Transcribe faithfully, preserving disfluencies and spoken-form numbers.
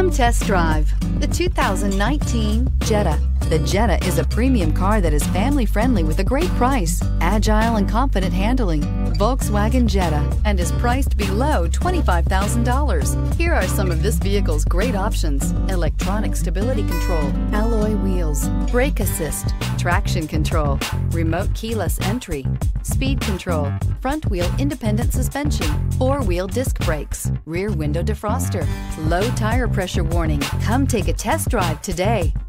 Come test drive the two thousand nineteen Jetta. The Jetta is a premium car that is family-friendly with a great price, agile and confident handling. Volkswagen Jetta, and is priced below twenty-five thousand dollars. Here are some of this vehicle's great options: electronic stability control, alloy wheels, brake assist, traction control, remote keyless entry, speed control, front wheel independent suspension, four-wheel disc brakes, rear window defroster, low tire pressure warning. Come take a test drive today.